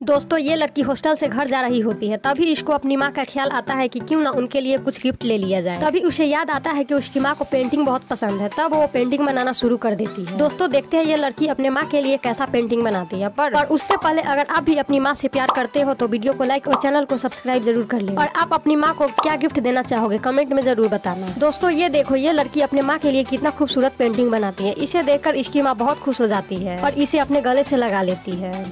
दोस्तों ये लड़की हॉस्टल से घर जा रही होती है, तभी इसको अपनी माँ का ख्याल आता है कि क्यों ना उनके लिए कुछ गिफ्ट ले लिया जाए। तभी उसे याद आता है कि उसकी माँ को पेंटिंग बहुत पसंद है, तब वो पेंटिंग बनाना शुरू कर देती है। दोस्तों देखते हैं ये लड़की अपने माँ के लिए कैसा पेंटिंग बनाती है। पर उससे पहले अगर आप भी अपनी माँ से प्यार करते हो तो वीडियो को लाइक और चैनल को सब्सक्राइब जरूर कर ले। और आप अपनी माँ को क्या गिफ्ट देना चाहोगे कमेंट में जरूर बताना। दोस्तों ये देखो ये लड़की अपने माँ के लिए कितना खूबसूरत पेंटिंग बनाती है। इसे देखकर इसकी माँ बहुत खुश हो जाती है और इसे अपने गले से लगा लेती है।